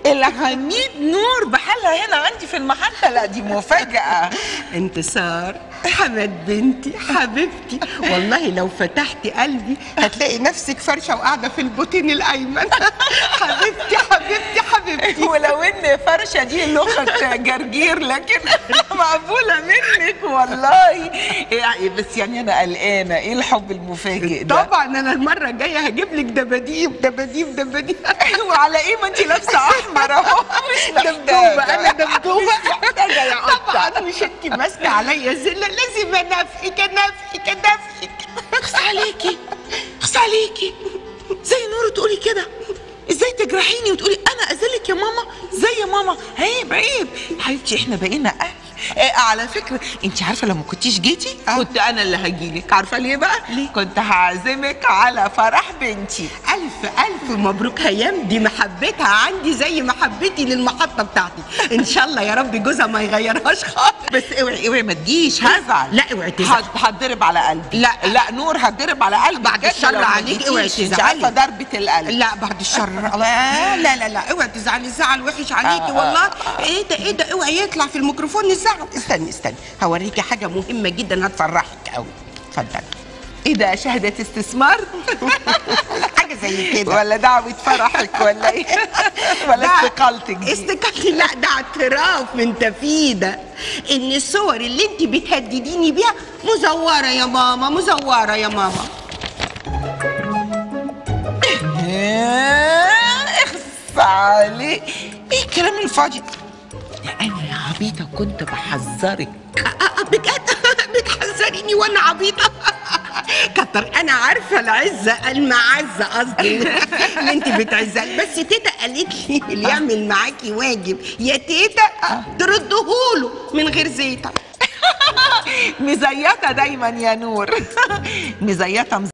العميد نور بحالها هنا عندي في المحطة؟ لا دي مفاجأة. انتصار حمد بنتي حبيبتي، والله لو فتحتي قلبي هتلاقي نفسك فرشه وقاعده في البوتين الايمن. حبيبتي حبيبتي حبيبتي. ولو ان فرشه دي لغه جرجير لكن مقبوله منك والله. يعني بس يعني انا قلقانه، ايه الحب المفاجئ ده؟ طبعا انا المره الجايه هجيب لك دباديب دباديب دباديب. وعلى ايه؟ ما انت لابسه احمر اهو. مش دبدوبه، انا دبدوبه. مش محتاجه يا قطه. طبعا مش انت ماسكه عليا زله، لازم انافقك انافقك انافقك. اخس عليكي، اخس عليكي، زي نور تقولي كده؟ ازاي تجرحيني وتقولي انا اذلك يا ماما؟ زي يا ماما، عيب عيب حبيبتي، احنا بقينا اهل. على فكره انت عارفه لو ما كنتيش جيتي كنت انا اللي هجيلك. عارفه ليه بقى؟ ليه؟ كنت هعزمك على فرح بنتي. الف الف مبروك هيام، دي محبتها عندي زي محبتي للمحطه بتاعتي. ان شاء الله يا رب جوزها ما يغيرهاش خالص. بس اوعي اوعي ما تجيش، هزعل. لا اوعي تزعل. هتضرب على قلبي. لا لا نور هتضرب على قلبي بعد الشر عليك، اوعي تزعلي. انت عارفه ضربه القلب. لا بعد الشر. لا لا لا اوعي تزعلي، الزعل وحش عليكي والله. ايه ده ايه ده؟ اوعي يطلع في الميكروفون الزعل. استني استني هوريكي حاجه مهمه جدا هتفرحك قوي. اتفضلي. ايه ده؟ شهاده استثمار؟ حاجه زي كده ولا دعوه فرحك ولا ايه؟ ولا استقالتك دي؟ استقالتي؟ لا ده اعتراف من تفيده ان الصور اللي انت بتهدديني بيها مزوره يا ماما، مزوره يا ماما. اخس عليك، ايه الكلام الفاضي؟ انا يا عبيطه كنت بحذرك. بجد بتحذريني وانا عبيطه؟ كتر انا عارفه العزه المعزه قصدي اللي انت بتعزها. بس تيتا قالت لي اللي يعمل معاكي واجب يا تيتا تردهوله من غير زيتة. مزيته دايما يا نور. مزيته